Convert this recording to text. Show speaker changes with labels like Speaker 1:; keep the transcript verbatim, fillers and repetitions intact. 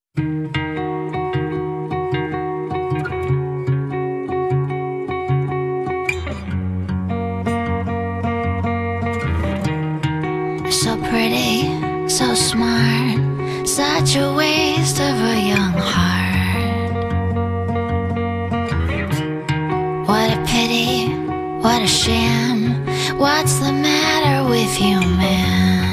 Speaker 1: So pretty, so smart, such a waste of a young heart. What a pity, what a sham, what's the matter with you, man?